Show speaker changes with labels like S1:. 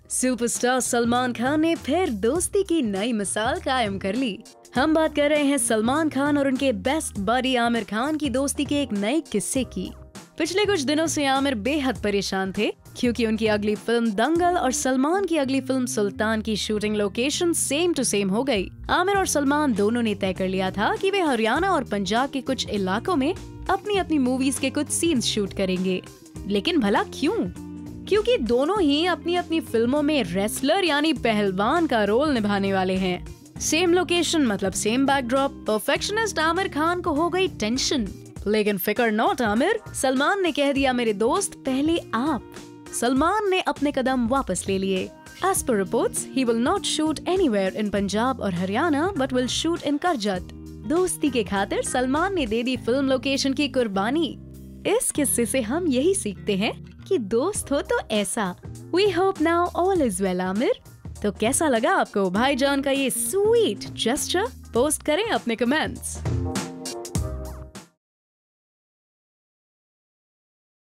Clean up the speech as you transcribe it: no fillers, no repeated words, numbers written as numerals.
S1: Superstar Salman Khan ने फिर दोस्ती की नई मिसाल कायम कर ली। हम बात कर रहे हैं सलमान खान और उनके बेस्ट बडी आमिर खान की दोस्ती के एक नए किस्से की। पिछले कुछ दिनों से आमिर बेहद परेशान थे क्योंकि उनकी अगली फिल्म दंगल और सलमान की अगली फिल्म सुल्तान की shooting location same to same हो गई। आमिर और सलमान दोनों ने तय कर लिया था कि वे हरियाणा और पंजाब के कुछ इलाकों में अपनी अपनी मूवीज के कुछ सीन्स शूट करेंगे। लेकिन भला क्यों? क्योंकि दोनों ही अपनी अपनी फिल्मों में रेसलर यानी पहलवान का रोल निभाने वाले हैं। सेम लोकेशन मतलब same backdrop. Perfectionist Aamir Khan को हो गई टेंशन, लेकिन फिकर नॉट आमिर। सलमान ने कह दिया मेरे दोस्त पहले आप। सलमान ने अपने कदम वापस ले लिए। As per reports, he will not shoot anywhere in Punjab और Haryana, but will shoot in Karjat. दोस्ती के खातिर सलमान ने दे दी फिल्म लोकेशन की कुर्बानी। इस किस्से से हम यही सीखते हैं कि दोस्त हो तो ऐसा। We hope now all is well Aamir. तो कैसा लगा आपको भाईजान का ये स्वीट जेस्चर? पोस्ट करें अपने कमेंट्स।